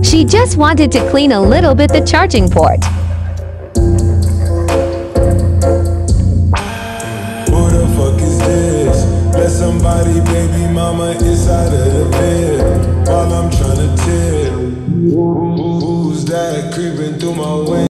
She just wanted to clean a little bit the charging port. Who the fuck is this? Let somebody, baby mama, inside of the bed while I'm trying to tell. Who's that creeping through my way?